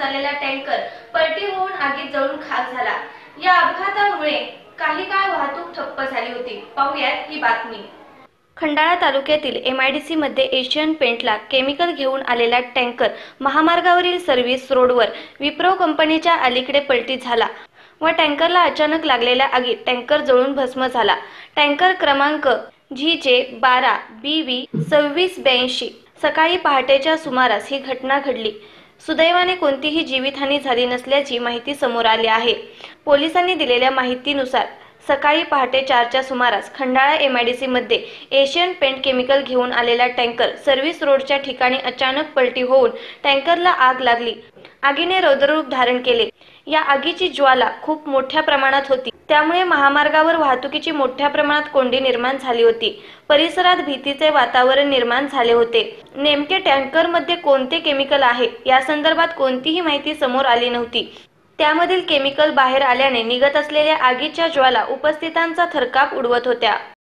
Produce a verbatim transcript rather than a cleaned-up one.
आलेला टँकर पलटी होऊन आगीत जळून खाक झाला। या अपघातामुळे काही काळ वाहतूक ठप्प झाली होती। पाहूयात ही बातमी। खंडाळा तालुक्यातील एमआयडीसी मध्ये एशियन पेंटला केमिकल घेऊन आलेला टँकर महामार्गावरील सर्व्हिस रोडवर विप्रो कंपनीच्या अलीकडे पलटी झाला व टँकरला अचानक लागलेल्या आगीत टँकर जळून भस्म झाला। टँकर क्रमांक जी जे बारा बी व्ही सव्वीस ब्याऐंशी। सकाळी पहाटेच्या सुमारास ही घटना घडली। सुदैवाने कोणतीही जीवितहानी झाली नसल्याची माहिती समोर आली आहे। पोलिसांनी दिलेल्या माहितीनुसार सकाळी पहाटे चारच्या सुमारास खंडाळा एमआयडीसी मध्ये एशियन पेंट केमिकल घेऊन आलेला टँकर सर्व्हिस रोडच्या ठिकाणी अचानक पलटी होऊन टँकरला आग लागली। आगीने रौद्ररूप धारण केले। या आगीची ज्वाला खूप मोठ्या प्रमाणात होती, त्यामुळे महामार्गावर वाहतुकीची मोठ्या प्रमाणात कोंडी निर्माण झाली होती। परिसरात भीतीचे वातावरण निर्माण झाले होते। नेमके टँकरमध्ये कोणते केमिकल आहे या संदर्भात कोणतीही माहिती समोर आली नव्हती। त्यामधील केमिकल बाहेर आल्याने निघत असलेल्या आगीच्या ज्वाला उपस्थितांचा थरकाप उडवत होत्या।